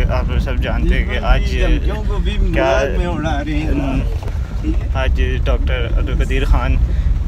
आप लोग सब जानते हैं कि आज क्या आज doctor Abdul Qadeer Khan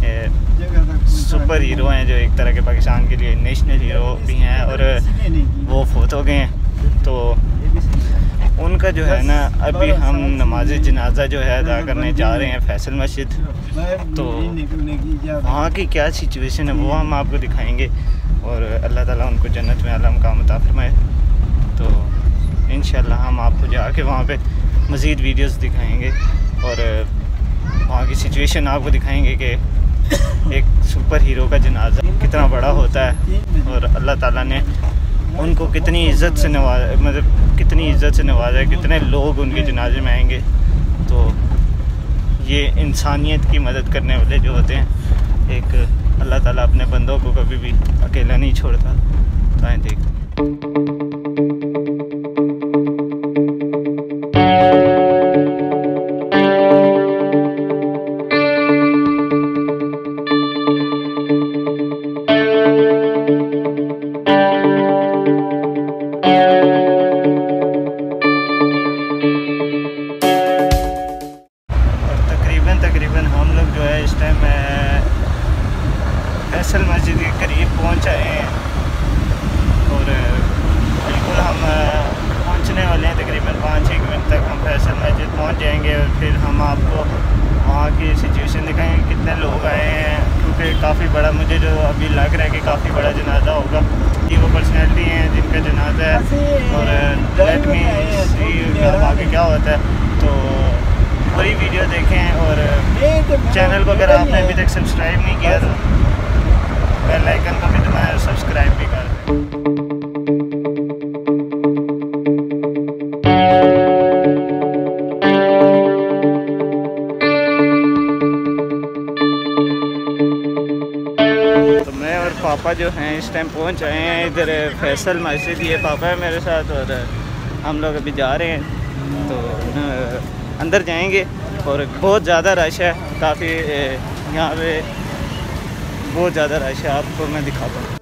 super hero हैं, जो एक तरह के पाकिस्तान के लिए नेशनल हीरो भी हैं, और वो फोत हो गए हैं। तो उनका जो है ना, अभी हम नमाज जनाजा जो है अदा करने जा रहे हैं फैसल मस्जिद। तो वहाँ की क्या सिचुएशन है वो हम आपको दिखाएंगे, और अल्लाह ताला उनको जन्नत में आला मकाम अता फरमाए। तो इंशाल्लाह हम आपको जाके वहाँ पे मज़ीद वीडियोस दिखाएंगे और वहाँ की सिचुएशन आपको दिखाएंगे कि एक सुपर हीरो का जनाजा कितना बड़ा होता है, और अल्लाह ताला ने उनको कितनी इज़्ज़त से नवाजा, मतलब कितनी इज़्ज़त से नवाजा है, कितने लोग उनके जनाजे में आएंगे। तो ये इंसानियत की मदद करने वाले जो होते हैं, एक अल्लाह ताला अपने बंदों को कभी भी अकेला नहीं छोड़ता। तो आए देखते हैं। तकरीबन हम लोग जो है इस टाइम फैसल मस्जिद के करीब पहुंच आए हैं, और बिल्कुल हम पहुंचने वाले हैं। तकरीबन 5-6 मिनट तक हम फैसल मस्जिद पहुंच जाएंगे, और फिर हम आपको वहाँ की सिचुएशन दिखाएंगे, कितने लोग आए हैं। क्योंकि काफ़ी बड़ा, मुझे जो अभी लग रहा है कि काफ़ी बड़ा जनाजा होगा। ये वो पर्सनैलिटी हैं जिनका जनाजा है, और लेट मी सी आगे क्या होता है। तो पूरी वीडियो देखें, और चैनल को अगर आपने अभी तक सब्सक्राइब नहीं किया तो बेल आइकन को भी दबाएं और सब्सक्राइब भी कर दें। तो मैं और पापा जो हैं इस टाइम पहुंच आए हैं इधर फैसल मस्जिद। ये पापा है मेरे साथ, और हम लोग अभी जा रहे हैं। तो अंदर जाएंगे, और बहुत ज़्यादा रश है, काफ़ी यहाँ पे बहुत ज़्यादा रश है। आपको मैं दिखाता हूँ।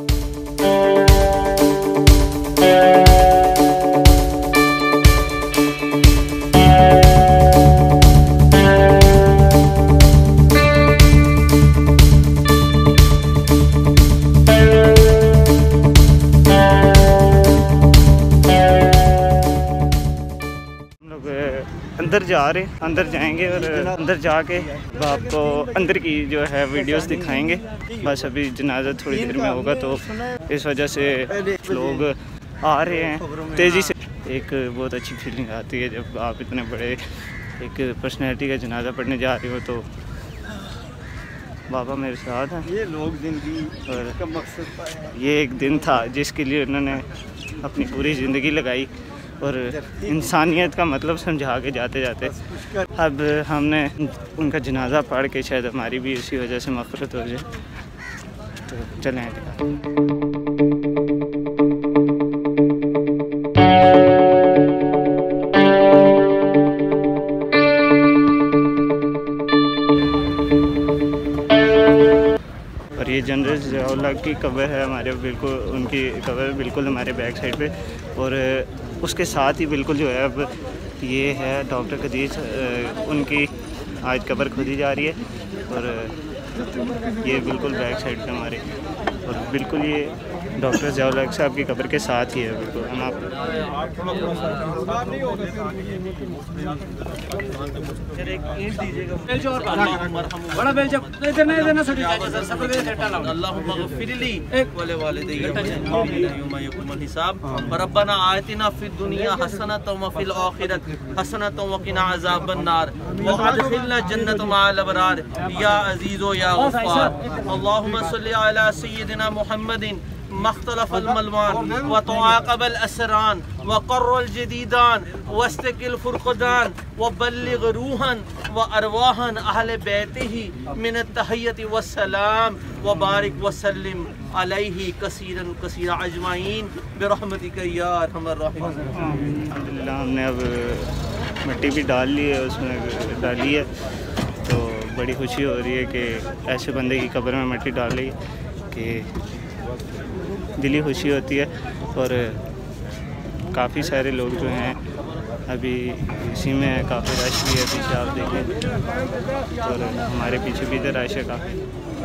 अंदर जा रहे हैं, अंदर जाएंगे, और अंदर जाके आपको अंदर की जो है वीडियोस दिखाएंगे। बस अभी जनाजा थोड़ी देर में होगा, तो इस वजह से लोग आ रहे हैं तेज़ी से। एक बहुत अच्छी फीलिंग आती है जब आप इतने बड़े एक पर्सनैलिटी का जनाजा पढ़ने जा रहे हो। तो बाबा मेरे साथ हैं। ये लोग जिंदगी का मकसद, ये एक दिन था जिसके लिए उन्होंने अपनी पूरी ज़िंदगी लगाई, और इंसानियत का मतलब समझा के जाते जाते अब हमने उनका जनाजा पढ़ के शायद हमारी भी इसी वजह से मग़फ़िरत हो जाए। तो चलें। और ये जनरल ज़ियाउल्लाह की कब्र है हमारे, बिल्कुल उनकी कब्र बिल्कुल हमारे बैक साइड पे, और उसके साथ ही बिल्कुल जो है अब ये है डॉक्टर कदीर, उनकी आज कब्र खुदी जा रही है। और ये बिल्कुल बैक साइड पे हमारे, और बिल्कुल ये डॉक्टर ज़ियाउल्लाह साहब की कब्र के साथ ही है बिल्कुल। हम आप रब्बना आतिना फिद दुनिया हसनतम व फिल आखिरत हसनतम व किना अज़ाबन्नार व अदखिलना जन्नत मअल अबरार या अज़ीज़ो या गफ़्फ़ार। अल्लाहुम्मा सल्लि अला सय्यिदिना मुहम्मदिन मख्तलफ़ल मलवान व तुआक़बल असरान व क़र्रल जदीदान वस्तक़िल फ़ुरक़दान व बल्लिग़ रूहन व अरवाहन अहले बैतिही मिन तहियति व सलाम व बारिक व सल्लिम अलैहि कसीरन कसीरा अजमाइन बिरहमतिक या अरहमर राहिमीन। अल्हम्दुलिल्लाह हमने अब मिट्टी भी डाल ली है, उसमें डाली है, तो बड़ी खुशी हो रही है कि ऐसे बंदे की कब्र में मिट्टी डाल ली कि दिली खुशी होती है। और काफ़ी सारे लोग जो हैं अभी इसी में काफ़ी रश भी है, पीछे आप देखें, और हमारे पीछे भी इधर रश है काफ़ी।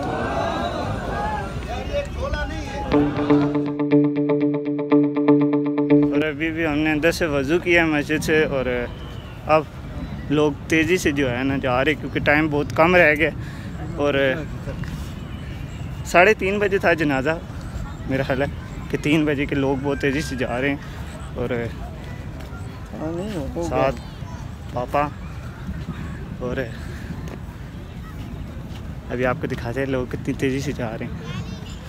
और अभी भी हमने अंदर से वज़ू किया मस्जिद से, और अब लोग तेज़ी से जो है ना जा रहे, क्योंकि टाइम बहुत कम रह गया। और 3:30 बजे था जनाजा, मेरा ख्याल है कि 3 बजे के लोग बहुत तेज़ी से जा रहे हैं। और साथ पापा, और अभी आपको दिखाते हैं लोग कितनी तेज़ी से जा रहे हैं।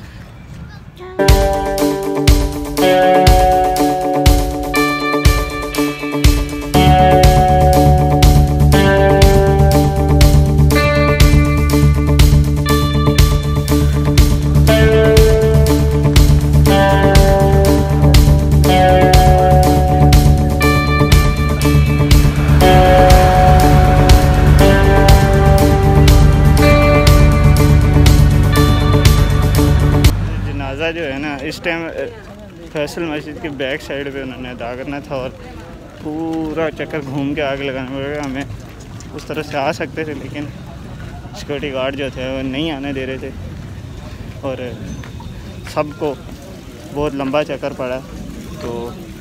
जो है ना इस टाइम फैसल मस्जिद के बैक साइड पे उन्होंने अदा करना था, और पूरा चक्कर घूम के आग लगाना पड़ेगा हमें। उस तरह से आ सकते थे, लेकिन सिक्योरिटी गार्ड जो थे वो नहीं आने दे रहे थे, और सबको बहुत लंबा चक्कर पड़ा। तो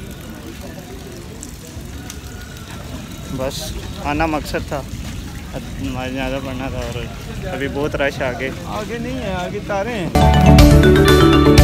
बस आना मकसद था, नमाज ज़्यादा पढ़ना था, और अभी बहुत रश आगे नहीं है, आगे तारे हैं।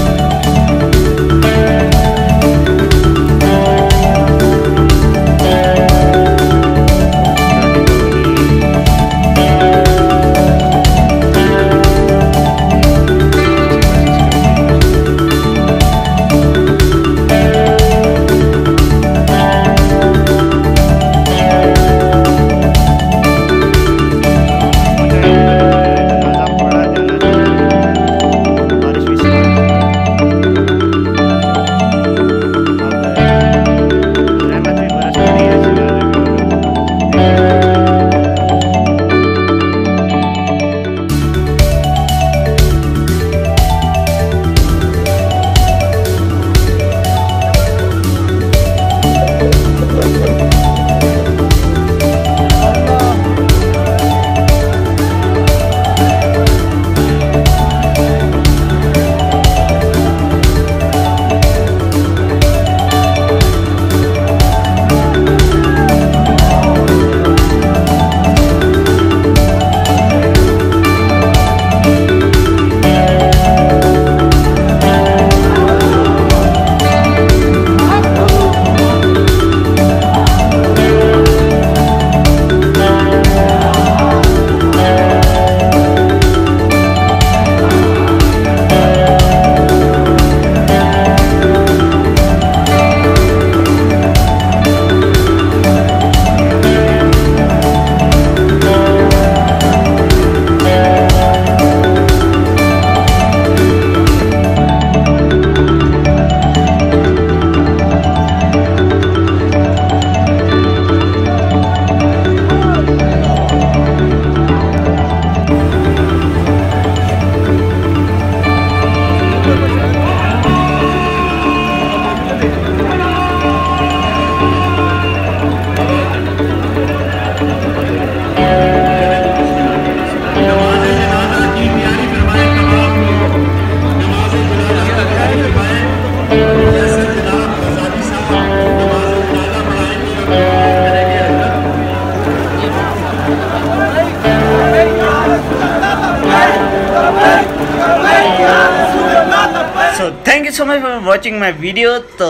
So thank you so much for watching my video. तो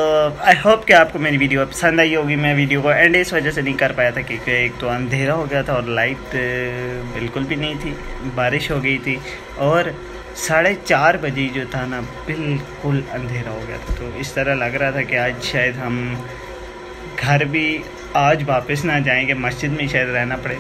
आई होप कि आपको मेरी वीडियो पसंद आई होगी। मैं वीडियो को एंड इस वजह से नहीं कर पाया था क्योंकि एक तो अंधेरा हो गया था और लाइट बिल्कुल भी नहीं थी, बारिश हो गई थी और 4:30 बजे जो था ना बिल्कुल अंधेरा हो गया था। तो इस तरह लग रहा था कि आज शायद हम घर भी आज वापस ना जाएंगे, मस्जिद में शायद रहना पड़े,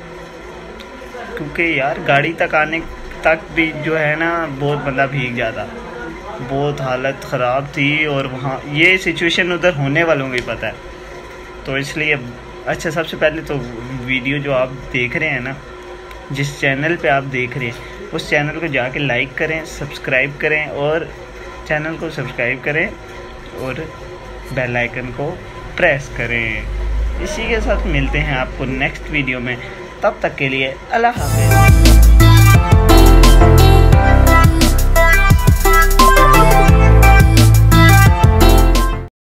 क्योंकि यार गाड़ी तक आने तक भी जो है ना बहुत बंदा भीग जाता, बहुत हालत ख़राब थी। और वहाँ ये सिचुएशन उधर होने वालों को ही पता है। तो इसलिए अच्छा, सबसे पहले तो वीडियो जो आप देख रहे हैं ना, जिस चैनल पे आप देख रहे हैं उस चैनल को जाके लाइक करें, सब्सक्राइब करें और चैनल को सब्सक्राइब करें और बेल आइकन को प्रेस करें। इसी के साथ मिलते हैं आपको नेक्स्ट वीडियो में, तब तक के लिए अल्लाह हाफ़िज़।